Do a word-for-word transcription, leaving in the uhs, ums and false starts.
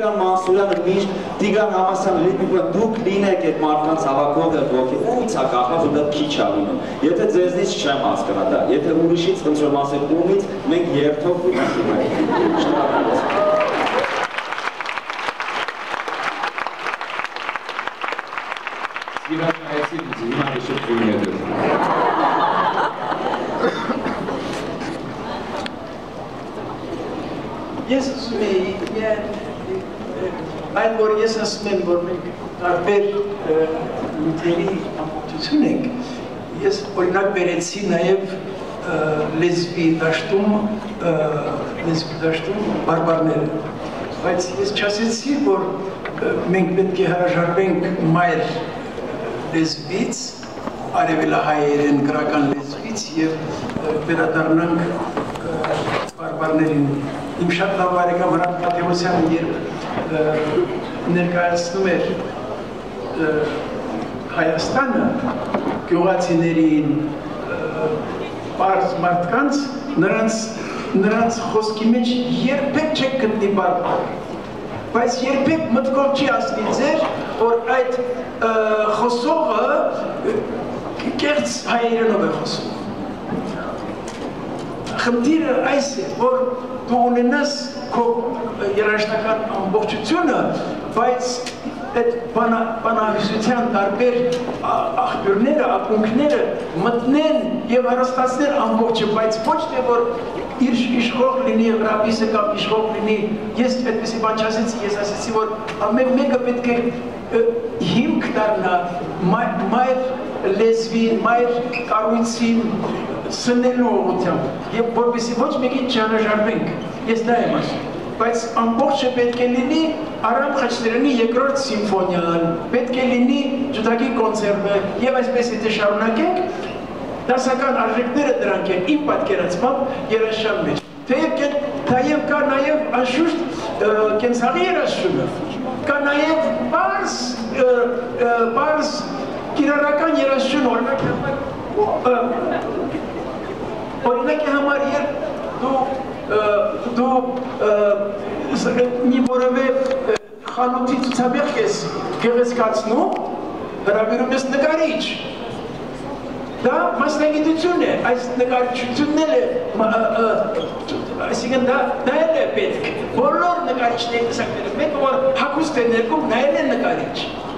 Տիգրան Մանսուրյանը միշտ Տիգրան Համասյանը լիքնիկը դուք լինեք այդ մարդկանց հավաքողը ոգի ո՞ից է կախված ու դա քիչ է լինում։ Եթե ձեզնից չեմ հասկանա դա, եթե ուրիշից խնդրում ասեք ումից, մենք երթով գնացում ենք։ Շնորհակալ Ես ասում եի, այն որ ես ասում եմ, որ մենք տարբեր նյութերի ամբողջություն ենք, ես օրինակ բերեցի նաև լեզվի դաշտում, լեզվի դաշտում բարբարները, բայց ես չասեցի, որ մենք պետք է հրաժարվենք մայր լեզվից, արևելահայերեն գրական լեզվից և վերադառնանք բարբարներին։ Իմ շատ լավ բարեկամ Հրանտ Թադևոսյանը երբ ներկայացնում էր Հայաստանը գյուղացիներին, պարզ մարդկանց, նրանց խոսքի մեջ երբեք չեք գտնի բարբար, բայց երբեք մտքով չի ասնի ձեր, որ այդ խոսողը կեղծ հայերենով է խոսում։ Խնդիրը այս է, որ դու ունենաս քո երաժշտական ամբողջությունը, բայց այդ բանահյուսության տարբեր աղբյուրները, ակունքները մտնեն և հարստացնեն ամբողջը, բայց ոչ թե որ իր իշխող լինի, ռաբիսը կամ իշխող լինի, ես այդպիսի բան չասեցի, ես ասեցի, որ ամեն մեկը պետք է հիմք դառնա մայր լեզվին, մայր կառույցին սնելու ուղղությամբ և որպեսզի ոչ մեկին չհրաժարվենք, ես դա եմ ասում, բայց ամբողջը պետք է լինի Արամ Խաչատրյանի երկրորդ սիմֆոնիան, պետք է լինի ջութակի կոնցերտը և այսպես եթե շարունակենք, դասական արժեքները դրանք են իմ պատկերացմամբ երաժշտության մեջ, թեև կա նաև անշուշտ կենցաղի երաժշտությունը, կա նաև պարզ կիրառական երաժշտություն, օրինակի համար երբ դու մի որևէ խանութի ցուցաբեղկ ես գեղեցկացնում, հրավիրում ես նկարիչ։ Դա մասնագիտություն է, այս նկարիչությունն էլ է, այսինքն դա էլ է պետք։ Բոլոր նկարիչների տեսակները, մեկը որ հագուստ է ներկում, նա էլ է նկարիչ։